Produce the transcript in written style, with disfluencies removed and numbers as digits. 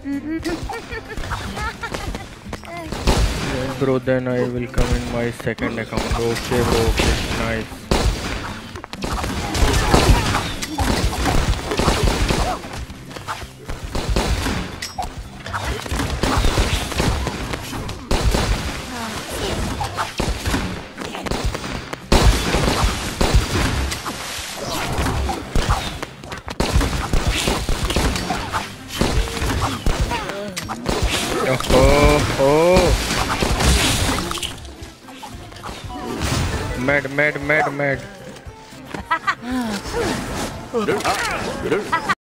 Bro, then I will come in my second account. Okay, bro. Okay, nice. Oh, mad.